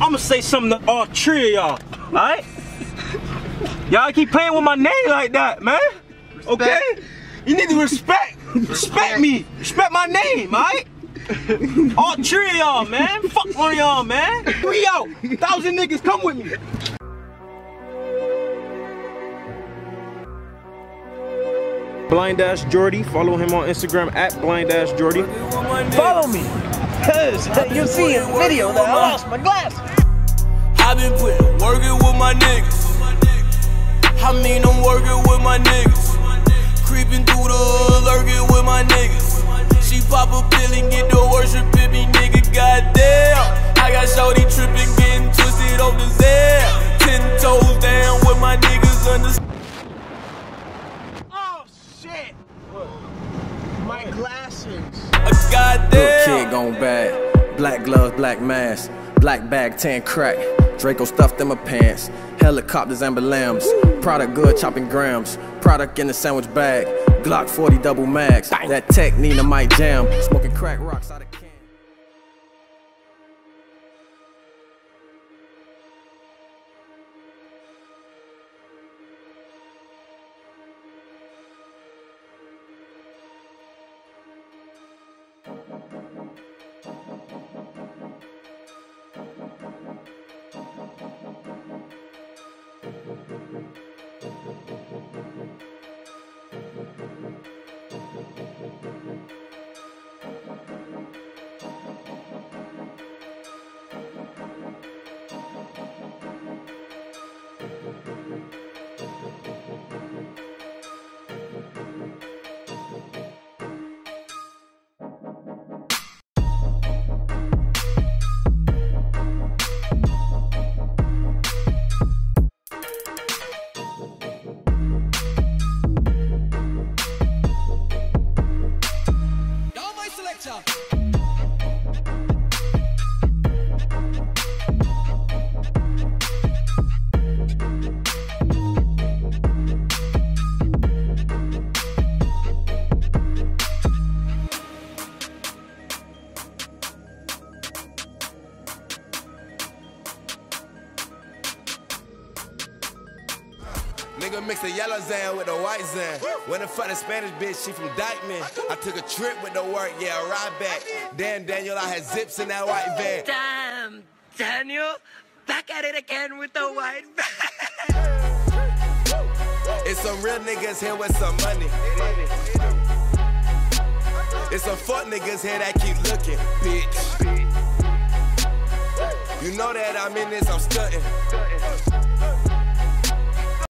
I'ma say something to all three of y'all, alright? Y'all keep playing with my name like that, man. Okay? You need to respect me. Respect my name, alright? All three of y'all, man. Fuck one of y'all, man. We out. 1,000 niggas, come with me. Blind-Jordy, follow him on Instagram at Blind-Jordy. Follow me, cause you'll see in the video that I lost my glasses. I've been working with my niggas. I mean, I'm working with my niggas. Creeping through the hood, lurking with my niggas. She pop a pill and get the worship in me, nigga, goddamn. I got shorty tripping, getting twisted off the Zell. 10 toes down with my niggas under. Oh shit! My glasses. Goddamn. Good kid gone bad. Black gloves, black mask. Black bag, tan crack. Draco stuffed in my pants. Helicopters and lambs. Product good, chopping grams. Product in the sandwich bag. Glock 40 double mags. That tech Nina might jam. Smoking crack rocks out of can. Nigga mix the yellow Zan with the white Zan. When the fuck the Spanish bitch, she from Dykeman. I took a trip with the work, yeah, I ride back. Damn, Daniel, I had zips in that white van. Damn, Daniel, back at it again with the white van. It's some real niggas here with some money. It's some fuck niggas here that keep looking, bitch. You know that I'm in this, I'm stunting.